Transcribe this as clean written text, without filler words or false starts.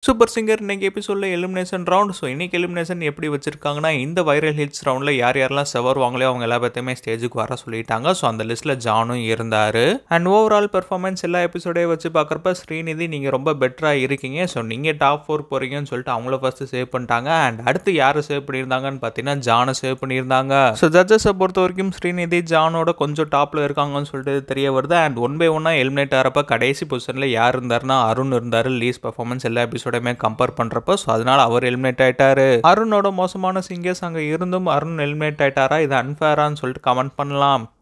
Super singer இன்னைக்கு எபிசோட்ல elimination round. So இன்னைக்கு எலிமினேஷன் எப்படி வச்சிருக்காங்கன்னா, இந்த வைரல் ஹிட்ஸ் ரவுண்டில் யாரெல்லாம் செவருவாங்களோ அவங்க எல்லா பேர்த்தையுமே ஸ்டேஜுக்கு வர சொல்லிட்டாங்க. ஸோ அந்த லிஸ்ட்டில் ஜானும் இருந்தார். அண்ட் ஓவரால் பெர்ஃபார்மன்ஸ் எல்லா எபிசோடே வச்சு பார்க்குறப்ப ஸ்ரீநிதி நீங்கள் ரொம்ப பெட்டராக இருக்கீங்க, ஸோ நீங்கள் டாப் 4 போகிறீங்கன்னு சொல்லிட்டு அவங்கள ஃபஸ்ட்டு சேவ் பண்ணிட்டாங்க. அண்ட் அடுத்து யாரை சேவ் பண்ணியிருந்தாங்கன்னு பார்த்தீங்கன்னா ஜானை சேவ் பண்ணியிருந்தாங்க. ஸோ ஜட்ஜஸை பொறுத்த வரைக்கும் ஸ்ரீநிதி ஜானோட கொஞ்சம் டாப்பில் இருக்காங்கன்னு சொல்லிட்டு தெரிய வருது. அண்ட் 1 by 1 எலிமினேட் ஆகிறப்ப கடைசி பொசிஷனில் யார் இருந்தாருன்னா அருண் இருந்தார். லீஸ் பெர்ஃபார்மன்ஸ் எல்லா எபிசோட கம்பேர் பண்றப்ப சோ அதனால அவர் எலிமினேட் ஆயிட்டாரு. அருணோட மோசமான சிங்கர்ஸ் அங்க இருந்தும் அருண் எலிமினேட் ஆயிட்டாரா, இது அன்ஃபேரான்னு சொல்லிட்டு கமெண்ட் பண்ணலாம்.